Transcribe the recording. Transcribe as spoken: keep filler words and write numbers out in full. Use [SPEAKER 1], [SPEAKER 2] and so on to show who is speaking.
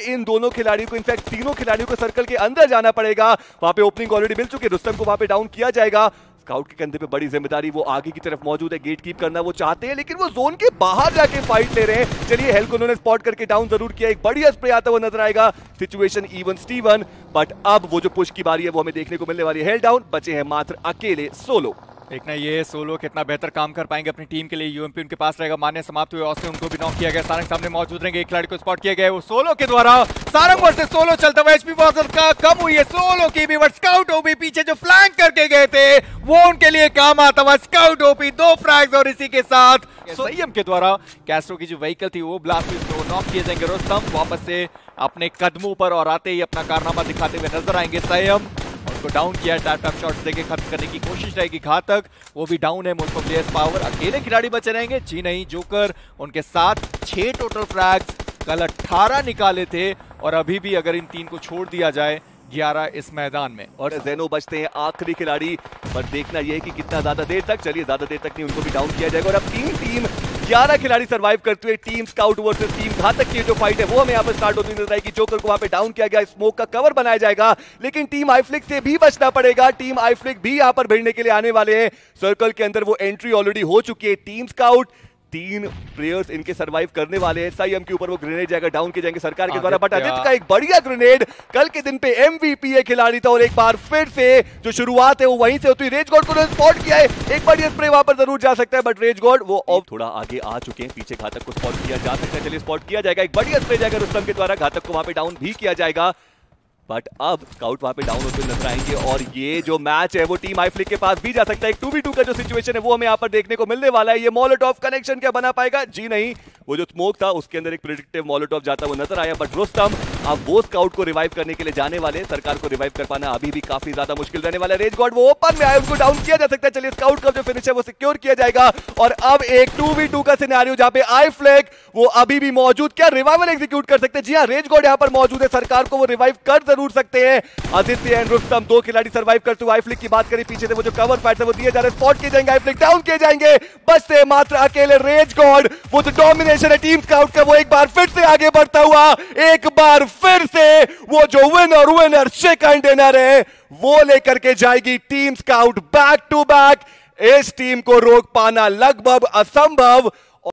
[SPEAKER 1] इन दोनों खिलाड़ियों को, इनफैक्ट तीनों खिलाड़ियों को सर्कल के अंदर जाना पड़ेगा। वहां पे ओपनिंग ऑलरेडी मिल चुकी है, रुस्तम को वहां पे डाउन किया जाएगा। स्काउट के कंधे पे बड़ी जिम्मेदारी, वो आगे की तरफ मौजूद है, गेट कीप करना वो चाहते हैं, लेकिन वो जोन के बाहर जाके फाइट ले रहे हैं। चलिए हेल को उन्होंने स्पॉट करके डाउन जरूर किया, एक बढ़िया स्प्रे आता हुआ नजर आएगा। सिचुएशन इवन स्टीवन, बट अब वो जो पुश की बारी है वो हमें देखने को मिलने वाली है। हेल डाउन, बचे हैं मात्र अकेले सोलो।
[SPEAKER 2] देखना ये सोलो कितना बेहतर काम कर पाएंगे अपनी टीम के लिए। यूएमपी उनके पास रहेगा, मान्य समाप्त हुए, ऑस्टिन उनको भी नॉक किया गया, सारंग सामने मौजूद रहेंगे, एक खिलाड़ी को स्पॉट किया गया वो सोलो के द्वारा। सारंग वर्सेस सोलो चलता हुआ, एचपी बहुत का कम हुई है सोलो की भी, बट स्काउट ओपी पीछे जो फ्लैंक करके गए थे वो उनके लिए काम आता हुआ। स्काउट ओपी दो फ्रैग्स और इसी के साथ संयम के द्वारा कैस्ट्रो की जो व्हीकल थी वो ब्लास्ट हुई, तो नॉक किए जाएंगे। रुस्तम वापस से अपने कदमों पर और आते ही अपना कारनामा दिखाते हुए नजर आएंगे। संयम उनको डाउन किया, टैप टैप शॉट्स देके खत्म करने की कोशिश रहेगी। घातक वो भी डाउन है, मुल्को प्लेयर्स पावर अकेले खिलाड़ी बचे रहेंगे। जी नहीं, जोकर उनके साथ छह टोटल फ्रैग्स, कल अठारह निकाले थे और अभी भी अगर इन तीन को छोड़ दिया जाए ग्यारह इस मैदान में।
[SPEAKER 1] और जेनो बचते हैं आखिरी खिलाड़ी, पर देखना यह है कि कितना ज्यादा देर तक, चलिए ज्यादा देर तक नहीं, उनको भी डाउन किया जाएगा। और अब तीन टीम ग्यारह खिलाड़ी सर्वाइव करते हुए, टीम स्काउट वर्सेस टीम घातक की जो फाइट है वो हमें यहाँ पर स्टार्ट होती नजर आएगी। जोकर को वहां पे डाउन किया गया, स्मोक का कवर बनाया जाएगा, लेकिन टीम आईफ्लिक से भी बचना पड़ेगा। टीम आईफ्लिक भी यहाँ पर भिड़ने के लिए आने वाले हैं। सर्कल के अंदर वो एंट्री ऑलरेडी हो चुकी है। टीम स्काउट तीन प्लेयर्स इनके सरवाइव करने वाले हैं। साइम के ऊपर वो ग्रेनेड जाएगा, डाउन किए जाएंगे सरकार के द्वारा, बट आदित्य का एक बढ़िया ग्रेनेड, कल के दिन पे एमवीपी ये खिलाड़ी था और एक बार फिर से जो शुरुआत है वो वहीं से होती है। रेज गॉड को स्पॉट किया है, एक बढ़िया स्प्रे वहां पर जरूर जा सकता है, बट रेज गॉड वो अब थोड़ा आगे आ चुके हैं, पीछे घातक को स्पॉट किया जा सकता है। चलिए स्पॉट किया जाएगा, एक बढ़िया स्प्रे जाएगा रुस्तम के द्वारा, घातक को वहां पे डाउन भी किया जाएगा। बट अब स्काउट वहां पे डाउन होते हुए नजर आएंगे और ये जो मैच है वो टीम आईफ्लिक के पास भी जा सकता है। एक टू वी टू का जो सिचुएशन है वो हमें यहाँ पर देखने को मिलने वाला है। ये मोलोटॉव कनेक्शन क्या बना पाएगा? जी नहीं, वो जो स्मोक था उसके अंदर एक प्रेडिक्टिव मोलोटॉव जाता हुआ नजर आया, बट रुस्तम अब वो स्काउट को रिवाइव करने के लिए जाने वाले। सरकार को रिवाइव कर पाना अभी भी काफी ज्यादा मुश्किल रहने वाला है। रेज गॉड वो ओपन में आए, उनको डाउन किया जा सकता है। चलिए स्काउट का जो फिनिश है वो सिक्योर किया जाएगा और अब एक टू वी टू का सिनेरियो जहां पे आईफ्लिक वो अभी भी मौजूद, क्या रिवाइवल एग्जीक्यूट कर सकते हैं? जी हाँ, रेज गॉड यहाँ पर मौजूद है, सरकार को वो रिवाइव कर जरूर सकते हैं। आदित्य एंड रुस्तम दो खिलाड़ी सर्वाइव करते हुए। आईफ्लिक की बात करें, पीछे से वो जो कवर फाइट है वो दिए जा रहे हैं, स्पॉट किए जाएंगे, आईफ्लिक डाउन किए जाएंगे, बचते मात्र अकेले रेज गॉड। वो जो डोमिनेशन है टीम स्काउट का वो एक बार फिर से आगे बढ़ता हुआ, एक बार फिर से वो जो विनर विनर चिकन डिनर है वो लेकर के जाएगी team scout back to back. इस टीम को रोक पाना लगभग असंभव।